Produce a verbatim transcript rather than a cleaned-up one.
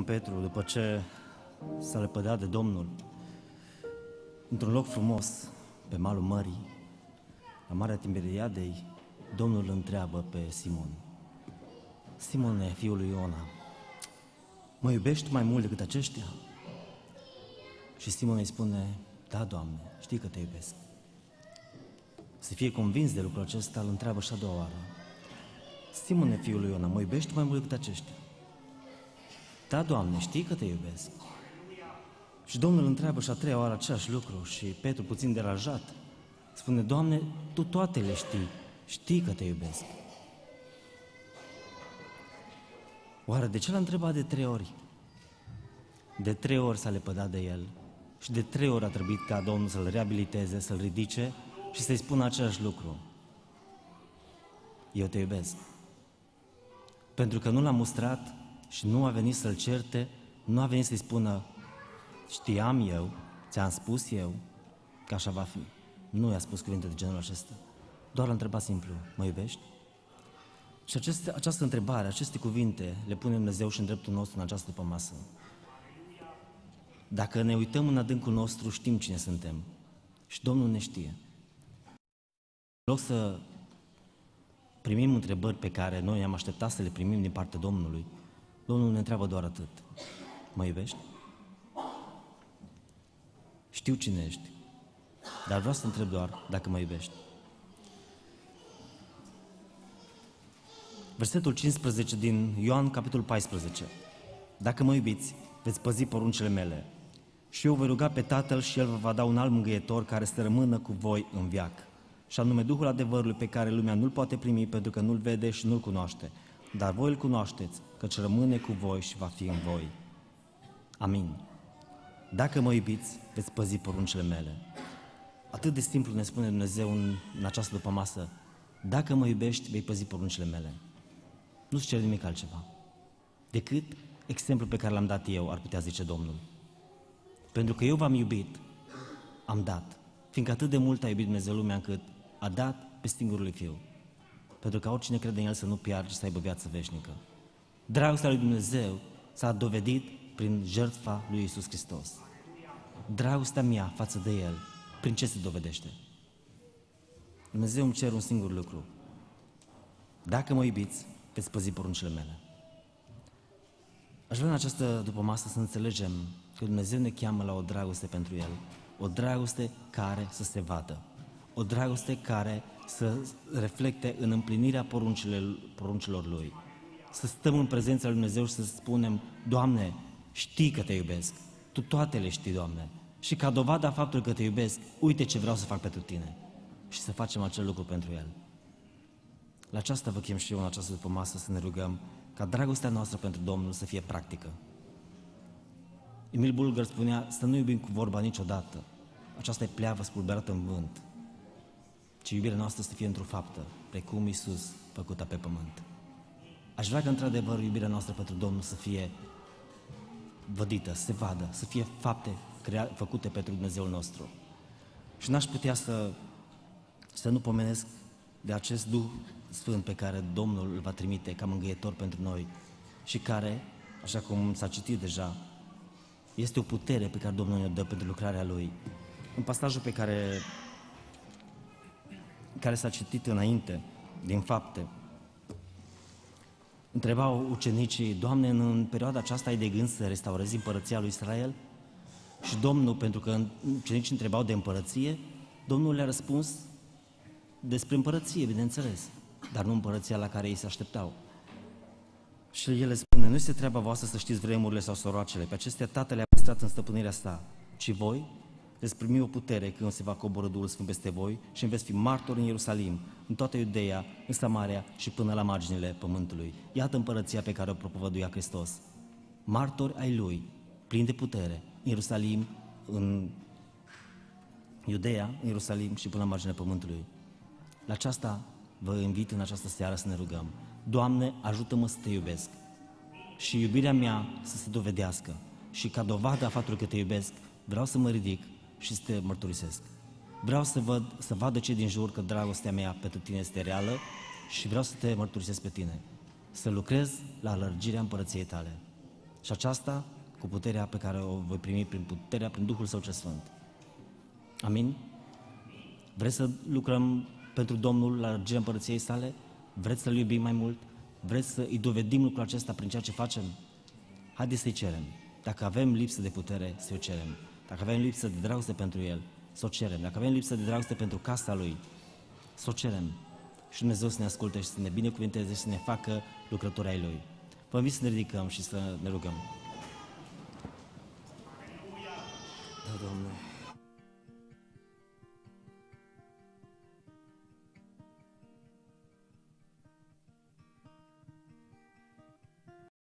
Petru, după ce s-a lepădat de Domnul, într-un loc frumos, pe malul mării, la Marea Tiberiadei, Domnul îl întreabă pe Simon: Simone, fiul lui Iona, mă iubești mai mult decât aceștia? Și Simon îi spune: da, Doamne, știi că te iubesc. Să fie convins de lucrul acesta, îl întreabă și a doua oară: Simone, fiul lui Iona, mă iubești mai mult decât aceștia? Da, Doamne, știi că te iubesc. Și Domnul îl întreabă și a treia oară același lucru și Petru, puțin deranjat, spune: Doamne, Tu toate le știi, știi că te iubesc. Oare de ce l-a întrebat de trei ori? De trei ori s-a lepădat de el și de trei ori a trebuit ca Domnul să-l reabiliteze, să-l ridice și să-i spună același lucru: eu te iubesc. Pentru că nu l-a mustrat și nu a venit să-l certe, nu a venit să-i spună: știam eu, ți-am spus eu că așa va fi. Nu i-a spus cuvinte de genul acesta. Doar l-a întrebat simplu: mă iubești? Și aceste, această întrebare, aceste cuvinte le pune Dumnezeu și în dreptul nostru în această dupămasă. Dacă ne uităm în adâncul nostru, știm cine suntem. Și Domnul ne știe. În loc să primim întrebări pe care noi ne-am așteptat să le primim din partea Domnului, Domnul ne întreabă doar atât: mă iubești? Știu cine ești, dar vreau să întreb doar dacă mă iubești. Versetul cincisprezece din Ioan, capitolul paisprezece. Dacă mă iubiți, veți păzi poruncile mele. Și eu voi ruga pe Tatăl și El vă va da un alt mângâietor care să rămână cu voi în veac. Și anume Duhul adevărului, pe care lumea nu-L poate primi pentru că nu-L vede și nu-L cunoaște. Dar voi Îl cunoașteți, căci rămâne cu voi și va fi în voi. Amin. Dacă mă iubiți, veți păzi poruncile mele. Atât de simplu ne spune Dumnezeu în, în această dupămasă: dacă mă iubești, vei păzi poruncile mele. Nu-ți cer nimic altceva decât exemplul pe care l-am dat eu, ar putea zice Domnul. Pentru că eu v-am iubit, am dat. Fiindcă atât de mult a iubit Dumnezeu lumea încât a dat pe singurul lui Fiu. Pentru că oricine crede în El să nu piardă, ci să aibă viață veșnică. Dragostea lui Dumnezeu s-a dovedit prin jertfa lui Iisus Hristos. Dragostea mea față de El, prin ce se dovedește? Dumnezeu îmi cer un singur lucru: dacă mă iubiți, veți păzi poruncile mele. Aș vrea în această dupămasă să înțelegem că Dumnezeu ne cheamă la o dragoste pentru El, o dragoste care să se vadă, o dragoste care să reflecte în împlinirea poruncilor, poruncilor Lui. Să stăm în prezența Lui Dumnezeu și să spunem: Doamne, știi că te iubesc, Tu toate le știi, Doamne, și ca dovada faptului că te iubesc, uite ce vreau să fac pentru Tine. Și să facem acel lucru pentru El. La aceasta vă chem și eu în această dupămasă, să ne rugăm ca dragostea noastră pentru Domnul să fie practică. Emil Bulgar spunea: să nu iubim cu vorba niciodată, aceasta e pleavă spulberată în vânt, ci iubirea noastră să fie într-o faptă, precum Iisus făcută pe pământ. Aș vrea că într-adevăr iubirea noastră pentru Domnul să fie vădită, să se vadă, să fie fapte crea- făcute pentru Dumnezeul nostru. Și n-aș putea să, să nu pomenesc de acest Duh Sfânt pe care Domnul îl va trimite ca mângâietor pentru noi și care, așa cum s-a citit deja, este o putere pe care Domnul ne dă pentru lucrarea Lui. În pasajul pe care, care s-a citit înainte, din Fapte, întrebau ucenicii: Doamne, în perioada aceasta ai de gând să restaurezi împărăția lui Israel? Și Domnul, pentru că ucenicii întrebau de împărăție, Domnul le-a răspuns despre împărăție, bineînțeles, dar nu împărăția la care ei se așteptau. Și El le spune: nu este treaba voastră să știți vremurile sau soroacele, pe acestea Tatăl le-a păstrat în stăpânirea sa, ci voi veți primi o putere când se va coborî Duhul Sfânt peste voi și veți fi martori în Ierusalim, în toată Iudeea, în Samaria și până la marginile pământului. Iată împărăția pe care o propovăduia Hristos. Martori ai Lui, plini de putere, în Ierusalim, în Iudeea, în Ierusalim și până la marginile pământului. La aceasta vă invit în această seară să ne rugăm: Doamne, ajută-mă să Te iubesc și iubirea mea să se dovedească și ca dovadă a faptului că Te iubesc, vreau să mă ridic și să Te mărturisesc. Vreau să văd, să vadă cei din jur că dragostea mea pentru Tine este reală și vreau să Te mărturisesc pe Tine, să lucrez la lărgirea împărăției Tale. Și aceasta cu puterea pe care o voi primi prin puterea, prin Duhul Său cel Sfânt. Amin? Vreți să lucrăm pentru Domnul la lărgirea împărăției sale? Vreți să-L iubim mai mult? Vreți să îi dovedim lucrul acesta prin ceea ce facem? Haideți să-i cerem. Dacă avem lipsă de putere, să o cerem. Dacă avem lipsă de dragoste pentru El, să o cerem. Dacă avem lipsă de dragoste pentru casa Lui, să o cerem. Și Dumnezeu să ne asculte și să ne binecuvânteze și să ne facă lucrători ai Lui. Vă invit să ne ridicăm și să ne rugăm. Da, Doamne.